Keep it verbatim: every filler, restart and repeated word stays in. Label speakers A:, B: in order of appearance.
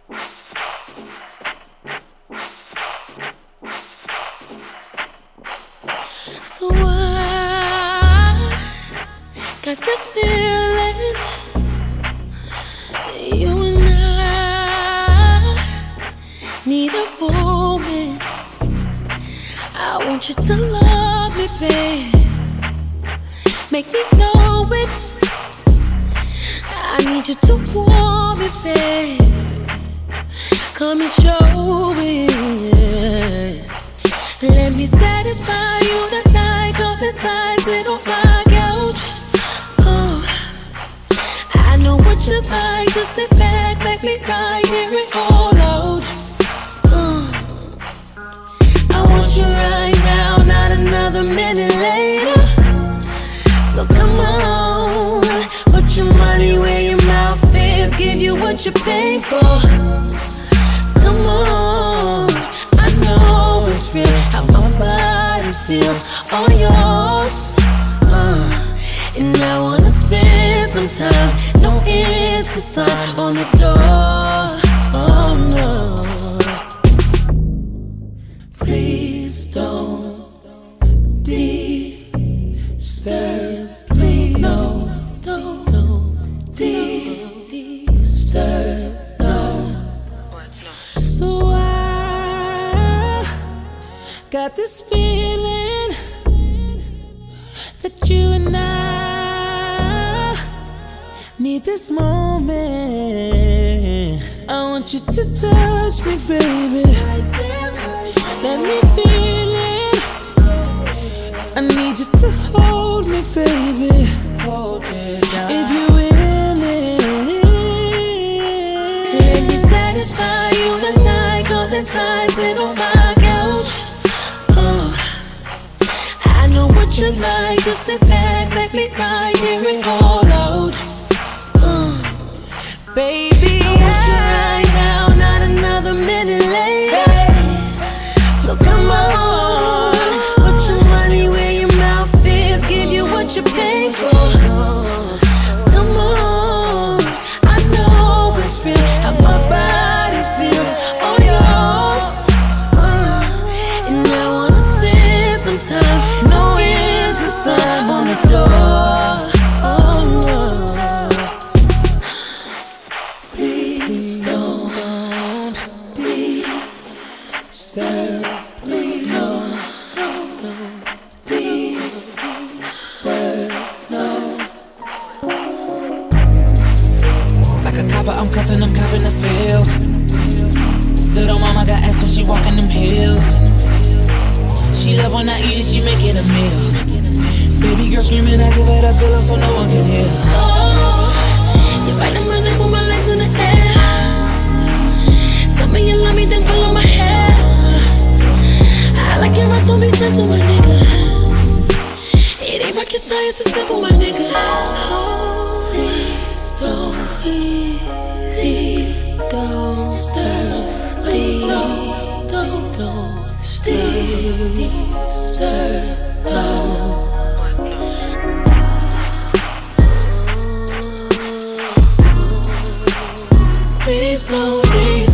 A: So I got this feeling, you and I need a moment. I want you to love me, babe. Make me know it. I need you to want me, babe. Come and show it. Let me satisfy you tonight. Come inside, sit on my couch. Oh, I know what you like. Just sit back, let me right here it all out. Oh, I want you right now, not another minute later. So come on, put your money where your mouth is. Give you what you pay for. Come on, I know it's real, how my body feels, all yours. uh, And I wanna spend some time, no intertwine on the door. Oh no, please don't disturb. Please no, don't, don't disturb. No. So I got this feeling that you and I need this moment. I want you to touch me, baby. Let me feel it. I need you to hold me, baby. If you in it, let me satisfy you tonight. Come inside, sit on my couch. Oh, I know what you like. Just sit back, let me right here and all out. Uh, baby, I want you right now, not another minute later. So come on, put your money where your mouth is. Give you what you pay for. Come on, I know it's real, how my body feels, all yours. uh, And I wanna spend some time, no intertwine on the door. Oh no, please don't disturb. Please don't, don't disturb. No.
B: Like a copper, I'm cuffing, I'm copping the feel. Little mama got ass when she walking them hills. She love when I eat it, she make it a meal. Baby girl screaming, I give her the pillow so no one can hear.
A: Oh, you biting my neck with my legs in the air. Tell me you love me, then pull on my hair. I like it rough, don't be gentle, my nigga. It ain't rocket science, it's simple, my nigga. Oh, please don't, please don't disturb. Please don't, don't disturb. No. Please don't disturb.